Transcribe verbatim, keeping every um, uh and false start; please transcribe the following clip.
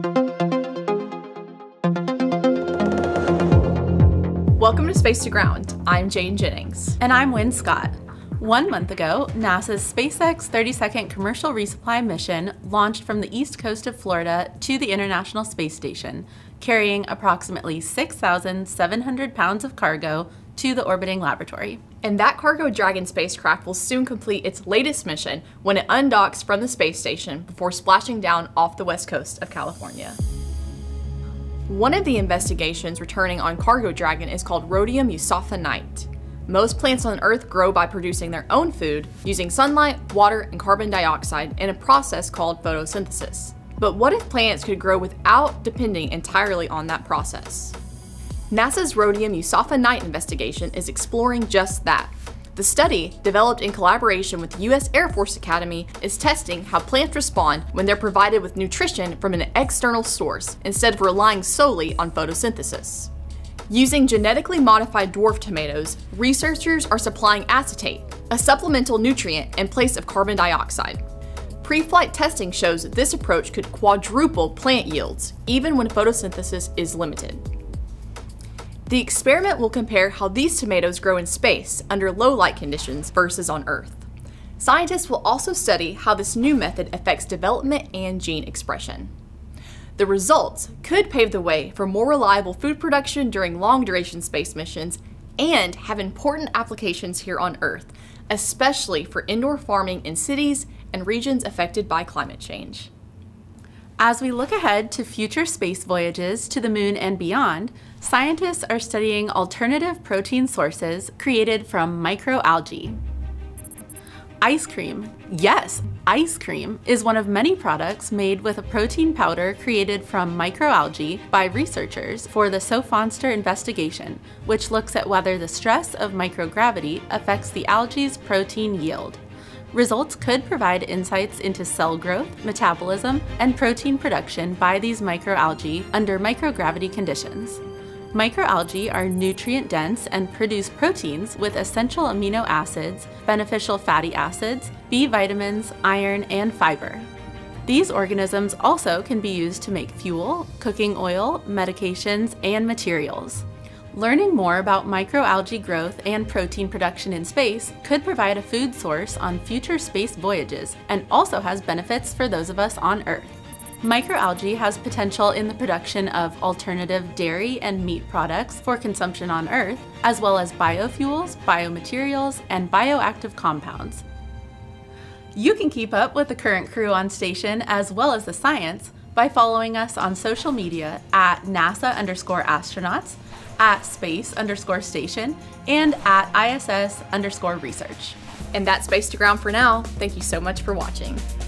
Welcome to Space to Ground. I'm Jane Jennings. And I'm Wynn Scott. One month ago, NASA's SpaceX thirty-second commercial resupply mission launched from the east coast of Florida to the International Space Station, carrying approximately six thousand seven hundred pounds of cargo to the orbiting laboratory. And that Cargo Dragon spacecraft will soon complete its latest mission when it undocks from the space station before splashing down off the west coast of California. One of the investigations returning on Cargo Dragon is called rhodium eusophenite. Most plants on Earth grow by producing their own food using sunlight, water, and carbon dioxide in a process called photosynthesis. But what if plants could grow without depending entirely on that process? NASA's rhodium eusophenite investigation is exploring just that. The study, developed in collaboration with the U S Air Force Academy, is testing how plants respond when they're provided with nutrition from an external source instead of relying solely on photosynthesis. Using genetically modified dwarf tomatoes, researchers are supplying acetate, a supplemental nutrient in place of carbon dioxide. Pre-flight testing shows that this approach could quadruple plant yields, even when photosynthesis is limited. The experiment will compare how these tomatoes grow in space under low light conditions versus on Earth. Scientists will also study how this new method affects development and gene expression. The results could pave the way for more reliable food production during long-duration space missions and have important applications here on Earth, especially for indoor farming in cities and regions affected by climate change. As we look ahead to future space voyages to the moon and beyond, scientists are studying alternative protein sources created from microalgae. Ice cream, yes, ice cream is one of many products made with a protein powder created from microalgae by researchers for the Sophanster investigation, which looks at whether the stress of microgravity affects the algae's protein yield. Results could provide insights into cell growth, metabolism, and protein production by these microalgae under microgravity conditions. Microalgae are nutrient-dense and produce proteins with essential amino acids, beneficial fatty acids, B vitamins, iron, and fiber. These organisms also can be used to make fuel, cooking oil, medications, and materials. Learning more about microalgae growth and protein production in space could provide a food source on future space voyages and also has benefits for those of us on Earth. Microalgae has potential in the production of alternative dairy and meat products for consumption on Earth, as well as biofuels, biomaterials, and bioactive compounds. You can keep up with the current crew on station as well as the science by following us on social media at NASA underscore astronauts, at space underscore station, and at I S S underscore research. And that's Space to Ground for now. Thank you so much for watching.